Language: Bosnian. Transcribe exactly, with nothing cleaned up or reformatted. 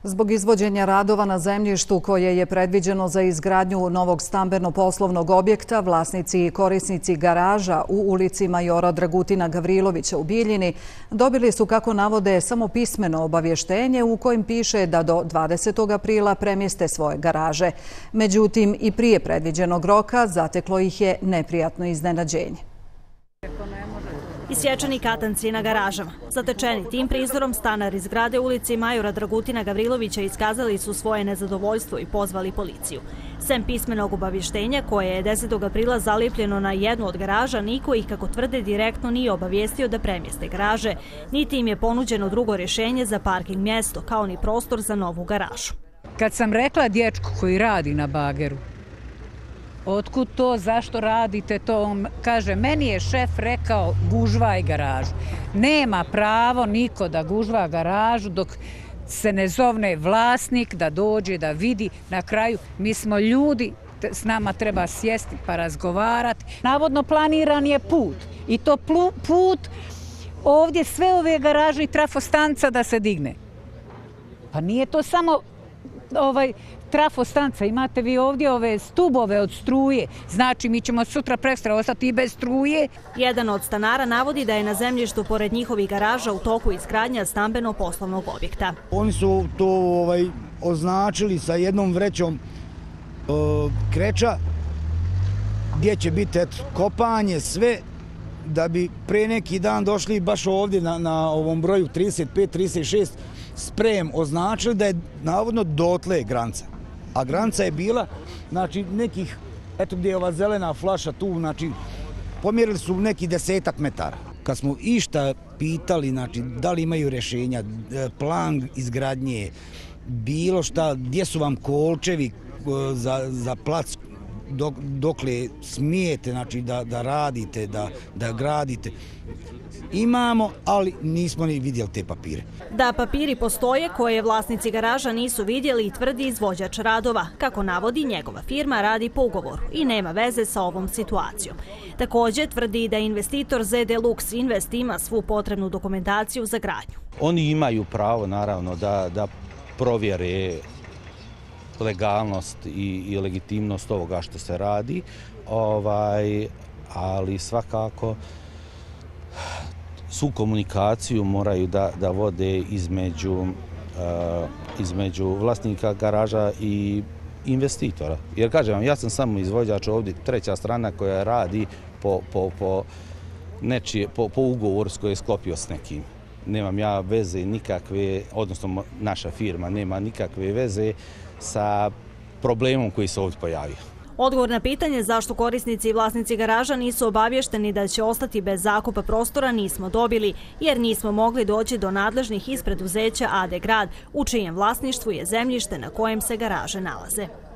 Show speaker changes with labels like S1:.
S1: Zbog izvođenja radova na zemljištu koje je predviđeno za izgradnju novog stambeno-poslovnog objekta, vlasnici i korisnici garaža u ulici Majora Dragutina Gavrilovića u Bijeljini dobili su, kako navode, samo pismeno obavještenje u kojem piše da do dvadesetog aprila premjeste svoje garaže. Međutim, i prije predviđenog roka zateklo ih je neprijatno iznenađenje.
S2: Isječeni katanci na garažama. Zatečeni tim prizorom stanari iz zgrade ulici Majora Dragutina Gavrilovića iskazali su svoje nezadovoljstvo i pozvali policiju. Sem pismenog obavještenja koje je desetog aprila zalijepljeno na jednu od garaža, niko ih, kako tvrde, direktno nije obavijestio da premjeste garaže, niti im je ponuđeno drugo rješenje za parking mjesto, kao ni prostor za novu garažu.
S3: Kad sam rekla dječku koji radi na bageru, otkud to, zašto radite to, on kaže, meni je šef rekao gužvaj garažu. Nema pravo niko da gužva garažu dok se ne zovne vlasnik da dođe, da vidi. Na kraju, mi smo ljudi, s nama treba sjesti pa razgovarati. Navodno planiran je put i to put ovdje sve ove garaže i trafostanca da se digne. Pa nije to samo ovaj trafostanca, imate vi ovdje ove stubove od struje, znači mi ćemo sutra prekstra ostati i bez struje.
S2: Jedan od stanara navodi da je na zemljištu pored njihovih garaža u toku izgradnja stambeno-poslovnog objekta.
S4: Oni su to ovaj, označili sa jednom vrećom uh, kreča gdje će biti et, kopanje, sve, da bi pre neki dan došli baš ovdje na, na ovom broju trideset pet trideset šest sprem označili da je navodno dotle granica. A granica je bila, znači, nekih, eto gdje je ova zelena flaša tu, znači, pomjerili su neki desetak metara. Kad smo išta pitali, znači, da li imaju rješenja, plan izgradnje, bilo šta, gdje su vam kolčevi za, za plac, dok, dokle smijete, znači, da, da radite, da, da gradite, imamo, ali nismo ni vidjeli te papire.
S2: Da papiri postoje koje vlasnici garaža nisu vidjeli i tvrdi izvođač radova. Kako navodi, njegova firma radi po ugovoru i nema veze sa ovom situacijom. Također tvrdi da investitor Z D Lux Invest ima svu potrebnu dokumentaciju za gradnju.
S5: Oni imaju pravo, naravno, da, da provjere legalnost i, i legitimnost ovoga što se radi, ovaj, ali svakako su komunikaciju moraju da, da vode između, uh, između vlasnika garaža i investitora. Jer kažem vam, ja sam samo izvođač ovdje, treća strana koja radi po, po, po, nečije, po, po ugovoru s koje je sklopio s nekim. Nemam ja veze nikakve, odnosno naša firma nema nikakve veze sa problemom koji se ovdje pojavio.
S2: Odgovor na pitanje zašto korisnici i vlasnici garaža nisu obavješteni da će ostati bez zakupa prostora nismo dobili, jer nismo mogli doći do nadležnih iz preduzeća A D Grad, u čijem vlasništvu je zemljište na kojem se garaže nalaze.